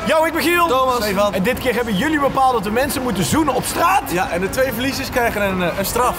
Yo, ik ben Giel. Thomas. Stefan. En dit keer hebben jullie bepaald dat de mensen moeten zoenen op straat. Ja, en de 2 verliezers krijgen een straf.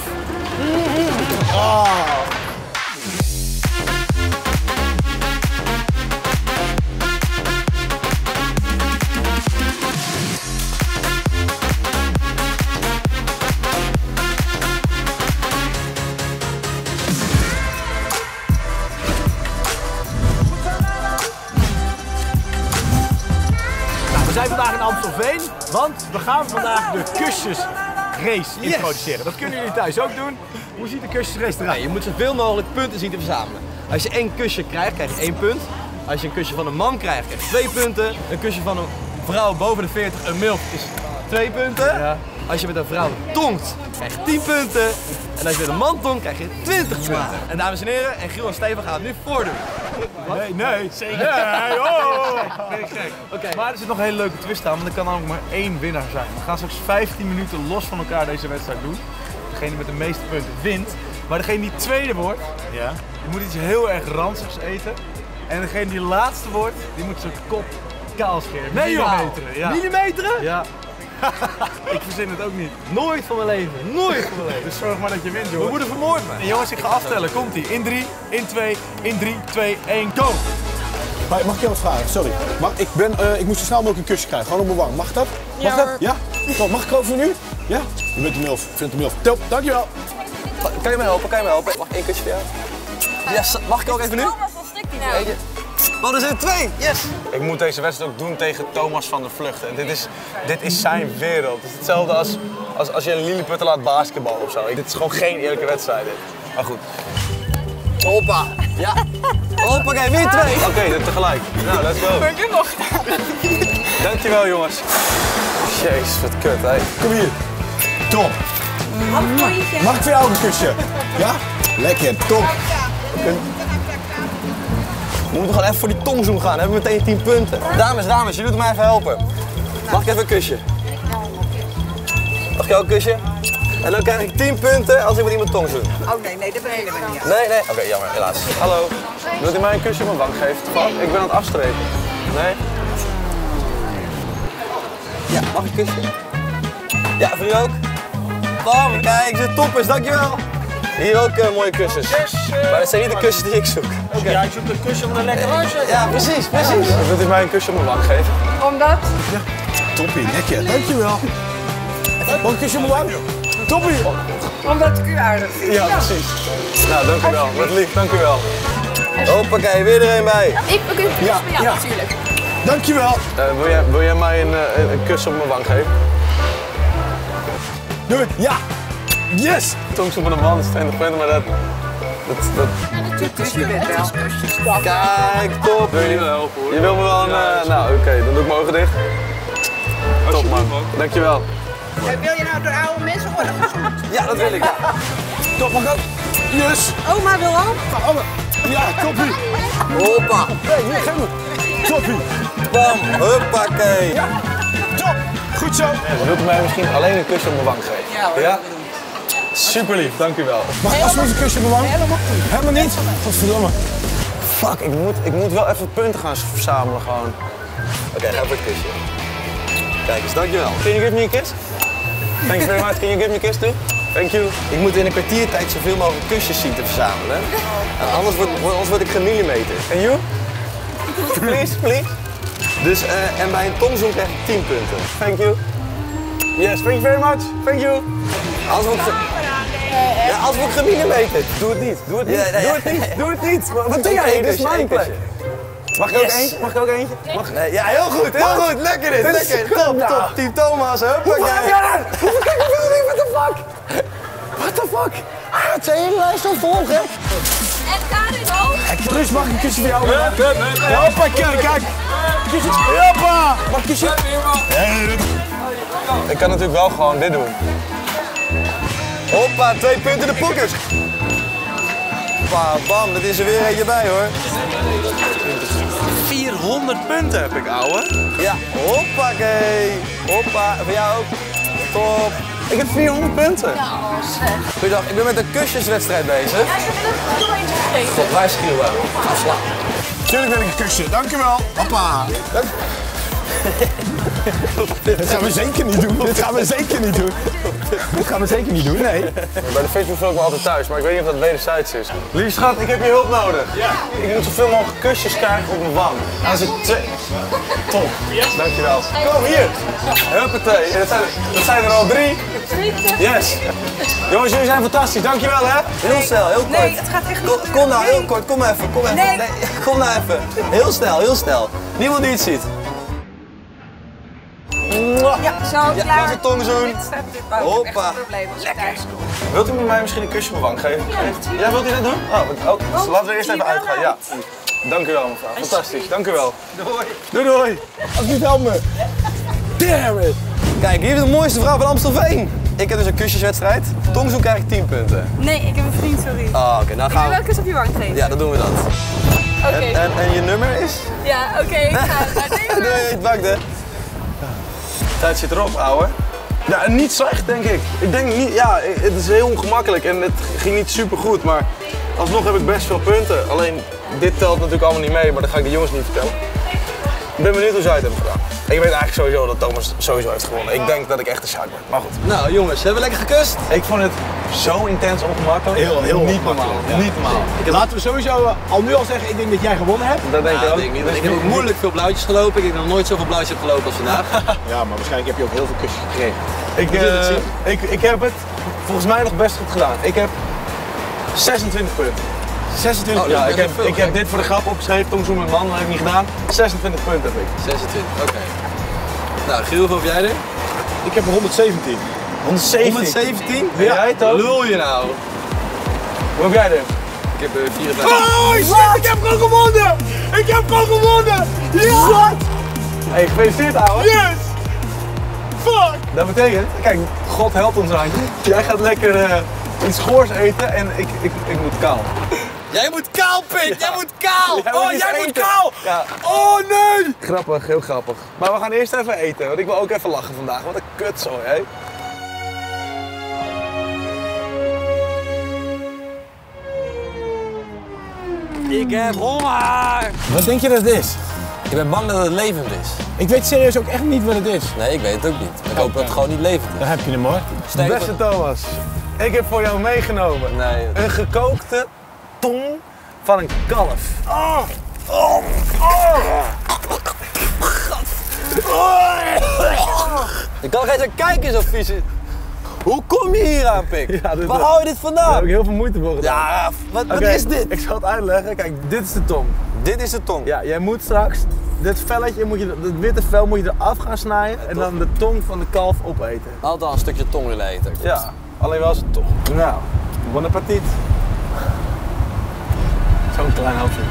We zijn vandaag in Amstelveen, want we gaan vandaag de kusjesrace introduceren. Dat kunnen jullie thuis ook doen. Hoe ziet de kusjesrace eruit? Je moet zoveel mogelijk punten zien te verzamelen. Als je 1 kusje krijgt, krijg je 1 punt. Als je een kusje van een man krijgt, krijg je 2 punten. Een kusje van een vrouw boven de 40, een milf, is 2 punten. Ja. Als je met een vrouw tongt, krijg je 10 punten. En als je met een man tongt, krijg je 20 punten. En dames en heren, en Giel en Steven gaan het nu voordoen. Nee. Zeker. Nee, oh. Ben ik gek. Oké. Maar er zit nog een hele leuke twist aan, want er kan namelijk maar 1 winnaar zijn. We gaan straks 15 minuten los van elkaar deze wedstrijd doen. Degene met de meeste punten wint. Maar degene die tweede wordt, Ja. die moet iets heel erg ranzigs eten. En degene die laatste wordt, die moet zijn kop kaal scheren. Nee joh! Millimeteren, ja. Millimeteren? Ja. Ik verzin het ook niet. Nooit van mijn leven. Nooit van mijn leven. Dus zorg maar dat je wint, We jongens. worden vermoord, man. En jongens, ik ga aftellen. Komt-ie. In 3, in 2, in 3, 2, 1, go! Mag ik jou wat vragen? Sorry. Ik moet zo snel mogelijk een kusje krijgen. Gewoon op mijn wang. Mag dat? Mag dat? Ja? Top. Mag ik over nu? Ja? Je bent de milf. Ik vind de milf. Top. Dankjewel. Kan je me helpen? Mag ik 1 kusje voor jou? Yes. Mag ik ook even nu? Thomas, wat stikt hij nou? Eentje. Oh, er zijn 2! Yes! Ik moet deze wedstrijd ook doen tegen Thomas van der Vlucht. En dit is zijn wereld. Het is hetzelfde als je een Lilliputter laat basketballen of zo. Dit is gewoon geen eerlijke wedstrijd. Dit. Maar goed. Hoppa! Ja! Hoppakee, weer 2! Oké, tegelijk. Nou, let's go. Maar ik heb nog gedaan. Dankjewel, jongens. Jezus, wat kut, hè. Kom hier. Top. Mag ik voor jou ook een kusje? Ja? Lekker. Top. We moeten gewoon even voor die tongzoen gaan. Dan hebben we meteen 10 punten. Dames, jullie moeten mij even helpen. Mag ik even een kusje? Mag ik jou een kusje? En dan krijg ik 10 punten als ik met iemand tongzoen. Oh nee, dat ben ik helemaal niet. Nee. Oké, jammer, helaas. Hallo. Wilt u mij een kusje op mijn wang geven? Toevallig? Ik ben aan het afstrepen. Nee? Ja, mag ik een kusje? Ja, voor u ook? Bam, kijk, ze toppers, dankjewel. Hier ook mooie kussens. Maar dat zijn niet de kussens die ik zoek. Ja, ik zoek een kusje om er lekker uit te zetten. Ja, precies. Wilt u mij een kusje op mijn wang geven? Omdat? Toppie. Lekker. Dankjewel. Mag ik een kusje op mijn wang? Toppie. Omdat ik u aardig vind. Ja, precies. Nou, dank u wel. Wat lief, dank u wel. Hoppakee, weer er een bij. Ik ben een kusje bij jou natuurlijk. Dankjewel. Wil jij mij een kus op mijn wang geven? Doe het. Ja. Yes. Tongs op een man is 20 punten, maar dat... Je bent wel. Kijk, top. Wil je niet wel helpen hoor? Je wil me wel een... nou, oké, dan doe ik mijn ogen dicht. Top man. Dankjewel. Wil je nou door oude mensen worden gezoend? Ja, dat wil ik. Ja. Top. Mag ik ook? Yes. Oma wil ook. Ja, toppie. Hoppa. Hey, hier, geef me. Toppie. Bam. Hoppakee. Top. Goed zo. Wilt u mij misschien alleen een kusje op mijn wang geven? Ja hoor. Ja? Super lief, dank u wel. Mag ik alsjeblieft een kusje op mijn wang? Helemaal niet? Godverdomme. Fuck, ik moet wel even punten gaan verzamelen gewoon. Oké, ga voor het kusje. Kijk eens, dankjewel. Can you give me a kiss? Thank you very much. Can you give me a kiss too? Thank you. Ik moet in een kwartiertijd zoveel mogelijk kusjes zien te verzamelen. En anders word ik gemillimeterd. And you? Please. Dus, en bij een tongzoen krijg ik 10 punten. Thank you. Yes, thank you very much. Thank you. Anders word ik gemillimeterd. Doe het niet. Doe het niet. Ja, nee, Doe het niet. Doe het niet. Wat doe jij? Dit is mijn plek. Mag ik ook eentje? Mag ik ook eentje? Nee, ja, heel goed. Lekker dit. Lekker. Top. Team Thomas, hoppakee. Hoeveel kijk ik wil niet? What the fuck? What the fuck? Het zijn hele lijst zo vol, hè? En Karin ook. Rus, mag ik een kusje voor jou? Hoppa, kijk. Kusje. Hoppa. Mag ik een kusje? Ik kan natuurlijk wel gewoon dit doen. Hoppa, 2 punten de pockets. Hoppa, bam, dat is er weer eentje bij hoor. 400 punten heb ik, ouwe. Ja, hoppakee. Hoppa, voor jou ook. Top. Ik heb 400 punten. Goeiedag, ik ben met een kusjeswedstrijd bezig. Ja, ik heb er nog eentje gegeven. Top, wij schreeuwen. Ga slapen. Tuurlijk wil ik een kusje. Dankjewel. Hoppa. Dit gaan we zeker niet doen. Dit gaan we zeker niet doen. Dit gaan we zeker niet doen, nee. Bij de Facebook voel ik me altijd thuis, maar ik weet niet of dat wederzijds is. Lieve schat, ik heb je hulp nodig. Ja. Ik moet zoveel mogelijk kusjes krijgen op mijn wang. Als ik Top. Dankjewel. Kom hier. Huppatee. Dat zijn er al 3. Yes. Jongens, jullie zijn fantastisch. Dankjewel hè. Heel snel, heel kort. Nee, het gaat echt niet. Kom nou, heel kort. Kom even. Nee. Kom nou even. Heel snel. Niemand die het ziet. Ja, zo, Ja, klaar. was een tongzoen. Dit staat natuurlijk echt Hoppa. een probleem als ik thuis kom. Wilt u mij misschien een kusje op mijn wang geven? Ja, wilt u dat doen? Dus laten we eerst even uitgaan. Ja. Dank u wel mevrouw. Fantastisch. Dank u wel. Doei. Alsjeblieft, help me. Damn it. Kijk, hier is de mooiste vrouw van Amstelveen. Ik heb dus een kusjeswedstrijd. Tongzoen krijg ik 10 punten. Nee, ik heb een vriend, sorry. Oké, nou Ik gaan wil wel we. een kus op je wang geven. Ja, dan doen we dat. Oké. En je nummer is? Ja, oké, ik ga naar deze. Doei, het bakte. Tijd zit erop, ouwe. Ja, niet slecht denk ik. Ik denk niet, ja, het is heel ongemakkelijk en het ging niet super goed, maar alsnog heb ik best veel punten. Alleen dit telt natuurlijk allemaal niet mee, maar dat ga ik de jongens niet vertellen. Ik ben benieuwd hoe zij het hebben gedaan. Ik weet eigenlijk sowieso dat Thomas sowieso heeft gewonnen. Ik denk dat ik echt de shark ben, maar goed. Nou jongens, hebben we lekker gekust? Ik vond het zo intens ongemakkelijk. Heel niet normaal. Ja. Niet normaal. Laten we sowieso al nu al zeggen, ik denk dat jij gewonnen hebt. Dat denk ik Ja, ook. denk ik niet. Ik heb ook moeilijk veel blauwtjes gelopen. Ik denk dat ik nog nooit zoveel blauwtjes heb gelopen als vandaag. Ja, maar waarschijnlijk heb je ook heel veel kusjes gekregen. Ik heb het volgens mij nog best goed gedaan. Ik heb 26 punten. 26 Oh, Ja, dat is veel, ik heb dit voor de grap opgeschreven, Tongzoen met man, dat heb ik niet gedaan. 26 punten heb ik. 26, oké. Nou, Giel, hoeveel heb jij er? Ik heb er 117. 117. 117? Ben jij het ook? Lul je nou? Hoe heb jij er? Ik heb er 54. Oh shit, ik heb gewoon gewonnen! Ik heb gewoon gewonnen! Ja! Hey, gefeliciteerd ouwe. Yes! Fuck! Dat betekent, kijk, God helpt ons aan. Jij gaat lekker iets goors eten en ik moet kaal. Jij moet kaal, Pink! Jij moet kaal! Oh, jij moet kaal! Ja. Oh nee! Grappig, heel grappig. Maar we gaan eerst even eten, want ik wil ook even lachen vandaag. Wat een kutzooi, hé. Ik heb honger! Wat denk je dat het is? Ik ben bang dat het levend is. Ik weet serieus ook echt niet wat het is. Nee, ik weet het ook niet. Ik hoop dat het gewoon niet levend is. Dan heb je hem hoor. Beste Thomas, ik heb voor jou meegenomen Nee. een gekookte tong van een kalf. Ik kan geen eens kijken zo vies. Hoe kom je hier aan, Pik? Ja, Waar hou je dit Daar vandaan? heb ik heel veel moeite voor gedaan. Ja, wat Oké, is dit? Ik zal het uitleggen. Kijk, dit is de tong. Dit is de tong. Ja, jij moet straks dit velletje, dat witte vel moet je eraf gaan snijden en dan de tong van de kalf opeten. Altijd een stukje tong willen eten. Ja, alleen wel zijn tong. Nou, bon appetit. Zo'n klein hapje.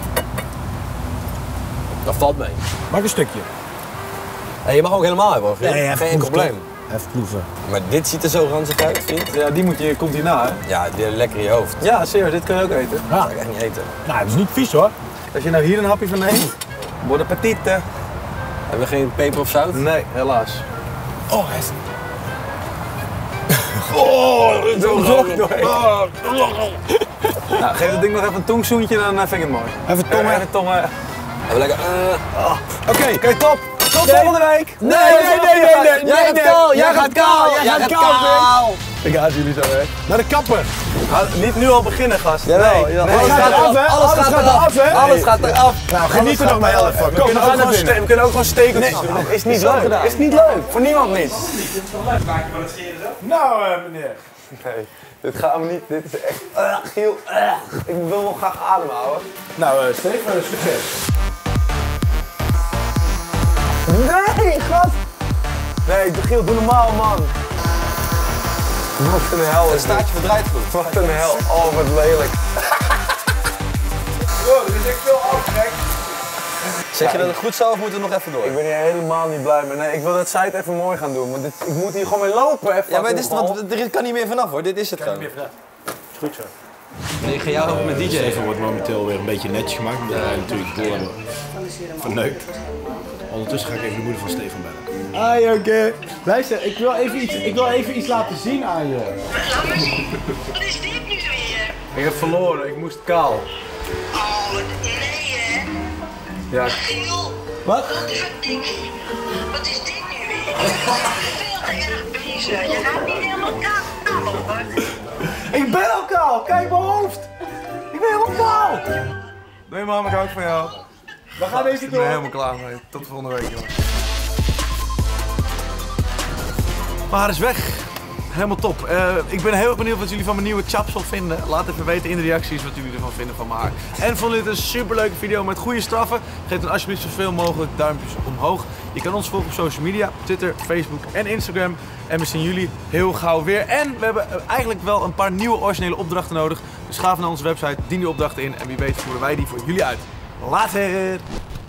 Dat valt mee. Maak een stukje. Hey, je mag ook helemaal hebben, hoor. even Geen enkel proeven, probleem. Even proeven. Maar dit ziet er zo ranzig uit, vriend. Ja, die komt hierna, hè? Ja, die lekker in je hoofd. Ja, serieus, dit kun je ook eten. Dat ga ik echt niet eten. Nou, het is niet vies hoor. Als je nou hier een hapje van neemt, bon appetit. Hebben we geen peper of zout? Nee, helaas. Oh, hij is... Zo doorheen. Nou, geef dat ding nog even een tongzoentje en dan vind ik het mooi. Even tongen. Even tongen. Hebben we lekker... Oké, top. Tot volgende week. Nee. Jij gaat kaal! Jij gaat kaal! Jij gaat kaal! Ik haat jullie zo, hè. Naar de kapper. Niet nu al beginnen, gast. Jawel, Nee, ja. nee. Alles gaat eraf, hè? Alles gaat eraf, hè? Alles gaat eraf. Nou, geniet er nog maar heel even. Kom, we gaan naar binnen. We kunnen ook gewoon stekeltjes doen. Is niet leuk. Is niet leuk. Voor niemand niet. Nou, meneer. Nee, dit gaat me niet. Dit is echt. Giel. Ik wil wel graag ademen, ouwe. Nou, Steven, succes. Nee, gast! Nee, Giel, doe normaal, man. Wat een hel. Het is dit. staartje verdraait goed. Wat een hel. Oh, wat lelijk. Wow, er is echt veel aftrek. Zeg je dat het goed zou of moeten we nog even door? Ik ben hier helemaal niet blij mee. Nee, ik wil dat zij het even mooi gaan doen. Want ik moet hier gewoon mee lopen. Hè, Ja, maar dit is, fucking want er kan niet meer vanaf hoor. Dit is het gewoon. Goed zo. Nee, ik ga jou helpen met DJ. Steven wordt momenteel weer een beetje netjes gemaakt, omdat wij natuurlijk de boel hebben verneukt. Ondertussen ga ik even de moeder van Steven bellen. Ah, oké. Luister, ik wil even iets laten zien aan je. Wat is dit nu weer? Ik heb verloren. Ik moest kaal. Oh, nee hè? Ja. Giel, Wat? Wat is dit nu weer? Veel te erg bezig. Je gaat niet helemaal kaal hoor. Ik ben al kaal, kijk mijn hoofd. Ik ben helemaal kaal. Nee mam, ik hou van jou. We gaan even Ik ben door. helemaal klaar mee. Tot volgende week jongens. Maar is weg. Helemaal top. Ik ben heel erg benieuwd wat jullie van mijn nieuwe chapsel vinden. Laat even weten in de reacties wat jullie ervan vinden van mijn haar. En vonden jullie dit een superleuke video met goede straffen? Geef dan alsjeblieft zoveel mogelijk duimpjes omhoog. Je kan ons volgen op social media, Twitter, Facebook en Instagram. En we zien jullie heel gauw weer. En we hebben eigenlijk wel een paar nieuwe originele opdrachten nodig. Dus ga even naar onze website, dien die opdrachten in en wie weet voeren wij die voor jullie uit. Later!